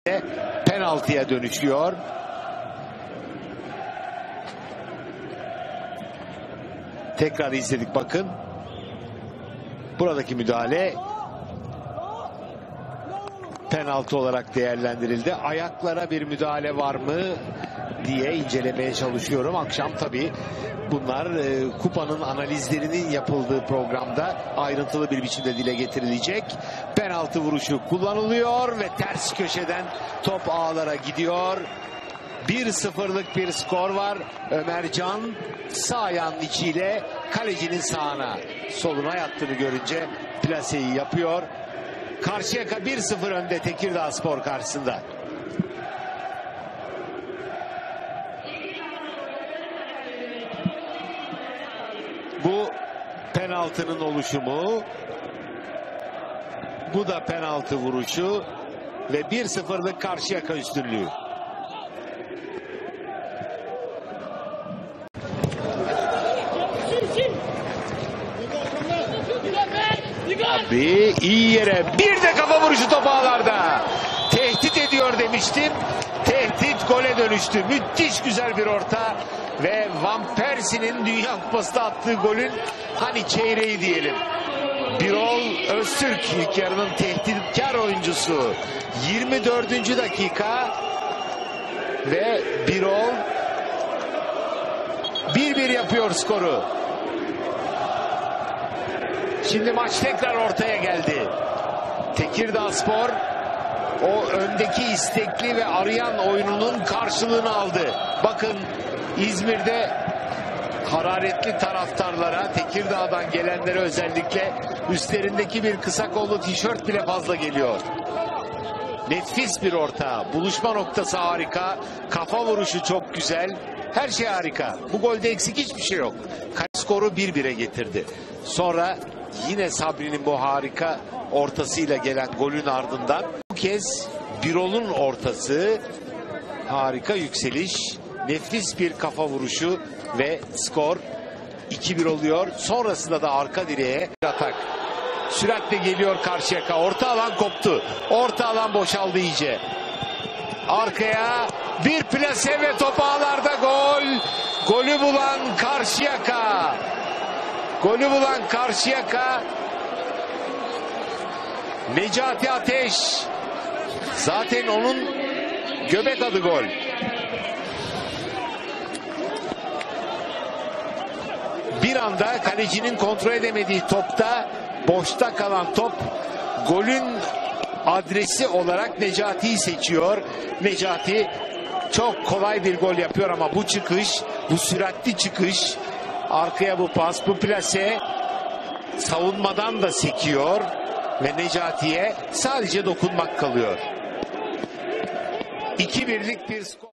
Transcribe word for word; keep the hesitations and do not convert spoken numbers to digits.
penaltıya dönüşüyor. Tekrar izledik, bakın. Buradaki müdahale penaltı olarak değerlendirildi. Ayaklara bir müdahale var mı diye incelemeye çalışıyorum. Akşam tabii bunlar e, kupanın analizlerinin yapıldığı programda ayrıntılı bir biçimde dile getirilecek. Penaltı vuruşu kullanılıyor ve ters köşeden top ağlara gidiyor. bir sıfırlık bir skor var. Ömercan sağ ayağının içiyle kalecinin sağına, soluna yattığını görünce plaseyi yapıyor. Karşıyaka bir sıfır önde Tekirdağspor karşısında. Bu penaltının oluşumu. Bu da penaltı vuruşu ve bir sıfırlık Karşıyaka üstünlüğü. Abi iyi yere bir de kafa vuruşu top ağlarda. Tehdit ediyor demiştim. Tehdit gole dönüştü. Müthiş güzel bir orta ve Van Persie'nin Dünya Kupası'da attığı golün hani çeyreği diyelim. Birol Öztürk ilk yarının tehditkar oyuncusu. yirmi dördüncü dakika ve Birol bir bir yapıyor skoru. Şimdi maç tekrar ortaya geldi. Tekirdağspor o öndeki istekli ve arayan oyununun karşılığını aldı. Bakın İzmir'de hararetli taraftarlara, Tekirdağ'dan gelenlere özellikle üstlerindeki bir kısa kollu tişört bile fazla geliyor. Nefis bir orta. Buluşma noktası harika. Kafa vuruşu çok güzel. Her şey harika. Bu golde eksik hiçbir şey yok. Skoru bir bire getirdi. Sonra yine Sabri'nin bu harika ortasıyla gelen golün ardından bu kez Birol'un ortası, harika yükseliş, nefis bir kafa vuruşu ve skor iki bir oluyor. Sonrasında da arka direğe atak. Süratle geliyor Karşıyaka. Orta alan koptu. Orta alan boşaldı iyice. Arkaya bir plase ve top ağlarda gol. Golü bulan Karşıyaka. Golü bulan Karşıyaka. Necati Ateş. Zaten onun göbek adı gol. Bir anda kalecinin kontrol edemediği topta, boşta kalan top golün adresi olarak Necati'yi seçiyor. Necati çok kolay bir gol yapıyor ama bu çıkış, bu süratli çıkış, arkaya bu pas, bu plase savunmadan da sekiyor ve Necati'ye sadece dokunmak kalıyor. iki birlik bir skor.